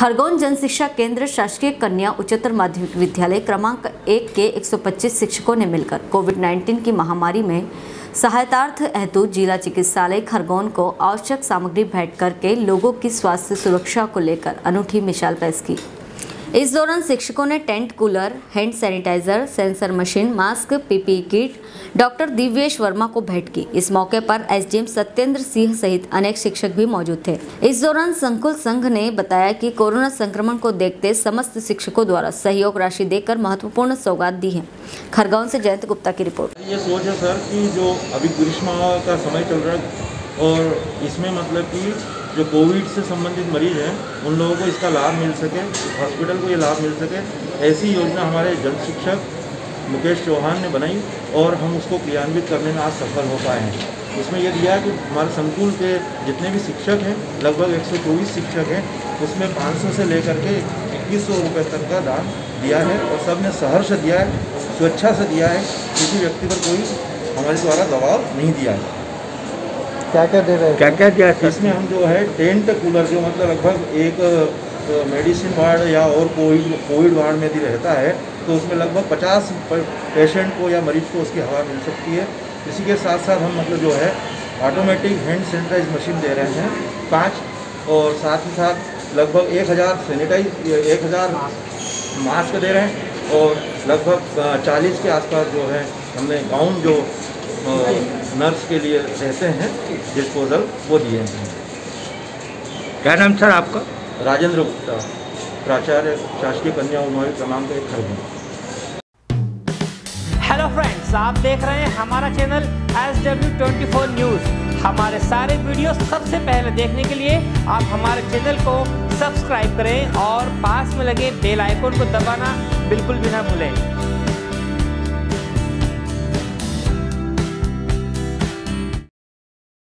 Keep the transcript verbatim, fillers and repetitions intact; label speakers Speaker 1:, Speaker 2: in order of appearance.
Speaker 1: खरगोन जन शिक्षा केंद्र शासकीय कन्या उच्चतर माध्यमिक विद्यालय क्रमांक एक के एक सौ पच्चीस शिक्षकों ने मिलकर कोविड उन्नीस की महामारी में सहायतार्थ हेतु जिला चिकित्सालय खरगोन को आवश्यक सामग्री भेंट करके लोगों की स्वास्थ्य सुरक्षा को लेकर अनूठी मिसाल पेश की। इस दौरान शिक्षकों ने tent, cooler, hand sanitiser, sensor machine, mask, PPE kit doctor Divyesh Verma को भेंट की। इस मौके पर एसडीएम सत्येंद्र सिंह सहित अनेक शिक्षक भी मौजूद थे। इस दौरान संकुल संघ ने बताया कि कोरोना संक्रमण को देखते समस्त शिक्षकों द्वारा सहयोग राशि देकर महत्वपूर्ण सौगात दी है। खरगोन से जयंत गुप्ता की रिपोर्ट।
Speaker 2: ये सोच है सर कि जो अभी ग्रीष्म का समय चल रहा है और इसमें मतलब कि जो कोविड से संबंधित मरीज हैं उन लोगों को इसका लाभ मिल सके, हॉस्पिटल को ये लाभ मिल सके, ऐसी योजना हमारे जन शिक्षक मुकेश चौहान ने बनाई और हम उसको क्रियान्वित करने में आज सफल हो पाए हैं। इसमें यह दिया है कि हमारे संकुल के जितने भी शिक्षक हैं, लगभग एक सौ चौबीस शिक्षक हैं, उसमें पाँच सौ से लेकर के इक्कीस सौ रुपये तक का दान दिया है और सब ने सहर्ष दिया है, स्वेच्छा से दिया है, किसी व्यक्ति पर कोई हमारे द्वारा दबाव नहीं दिया है।
Speaker 3: क्या क्या दे रहे हैं?
Speaker 2: क्या क्या दिया है? इसमें हम जो है टेंट, कूलर जो मतलब लगभग एक मेडिसिन वार्ड या और कोविड कोविड वार्ड में भी रहता है तो उसमें लगभग पचास पेशेंट को या मरीज को उसकी हवा मिल सकती है। इसी के साथ साथ हम मतलब जो है ऑटोमेटिक हैंड सैनिटाइज मशीन दे रहे हैं पाँच, और साथ ही साथ लगभग एक हज़ार सैनिटाइज एक हज़ार मास्क दे रहे हैं और लगभग चालीस के आसपास जो है हमने गाउन जो नर्स के लिए रहते हैं डिस्पोजल वो दिए हैं।
Speaker 3: क्या नाम सर आपका?
Speaker 2: राजेंद्र गुप्ता, प्राचार्य शासकीय कन्या उच्चतर क्रमांक एक खरगोन।
Speaker 4: हेलो फ्रेंड्स, आप देख रहे हैं हमारा channel S W twenty four news. हमारे सारे वीडियो सबसे पहले देखने के लिए आप हमारे चैनल को सब्सक्राइब करें और पास में लगे बेल आइकन को दबाना बिल्कुल भी ना भूलें।